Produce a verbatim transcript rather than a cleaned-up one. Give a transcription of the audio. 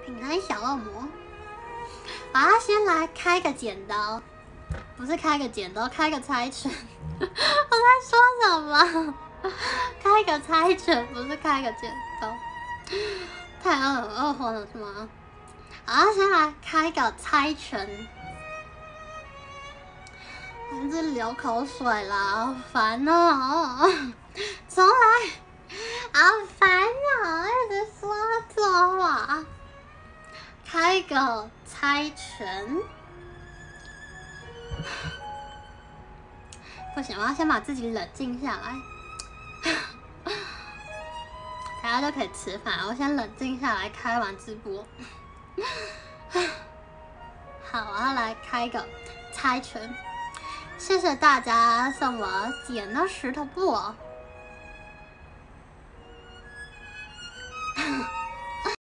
平安小恶魔。啊，先来开个剪刀，不是开个剪刀，开个猜拳。我在说什么？开个猜拳，不是开个剪刀。太二二婚了是吗？啊，先来开个猜拳。还是流口水啦，好烦哦！重来，好烦哦！一直说错话。开个猜拳，不行，我要先把自己冷静下来。大家就可以吃饭，我先冷静下来，开完直播。好，我要来开个猜拳。谢谢大家送我捡的石头布哦。